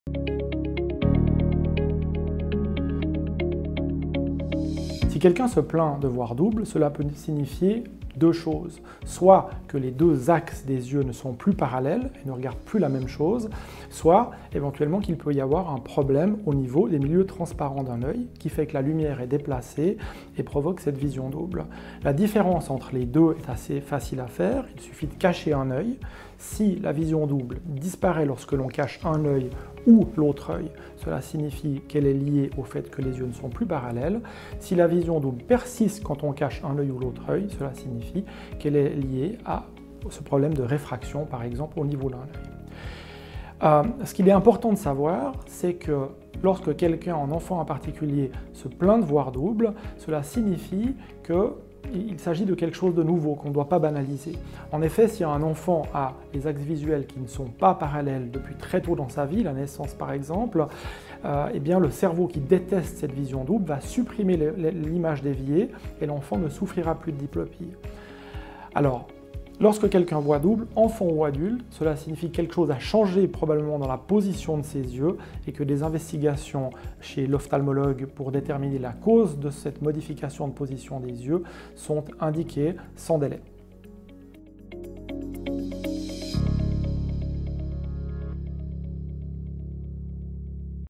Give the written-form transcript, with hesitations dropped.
Si quelqu'un se plaint de voir double, cela peut signifier deux choses. Soit que les deux axes des yeux ne sont plus parallèles et ne regardent plus la même chose, soit éventuellement qu'il peut y avoir un problème au niveau des milieux transparents d'un œil qui fait que la lumière est déplacée et provoque cette vision double. La différence entre les deux est assez facile à faire, il suffit de cacher un œil. Si la vision double disparaît lorsque l'on cache un œil ou l'autre œil, cela signifie qu'elle est liée au fait que les yeux ne sont plus parallèles. Si la vision double persiste quand on cache un œil ou l'autre œil, cela signifie qu'elle est liée à ce problème de réfraction, par exemple, au niveau d'un œil. Ce qu'il est important de savoir, c'est que lorsque quelqu'un, un enfant en particulier, se plaint de voir double, cela signifie qu'il s'agit de quelque chose de nouveau, qu'on ne doit pas banaliser. En effet, si un enfant a des axes visuels qui ne sont pas parallèles depuis très tôt dans sa vie, la naissance par exemple, eh bien le cerveau qui déteste cette vision double va supprimer l'image déviée et l'enfant ne souffrira plus de diplopie. Alors, lorsque quelqu'un voit double, enfant ou adulte, cela signifie que quelque chose a changé probablement dans la position de ses yeux et que des investigations chez l'ophtalmologue pour déterminer la cause de cette modification de position des yeux sont indiquées sans délai.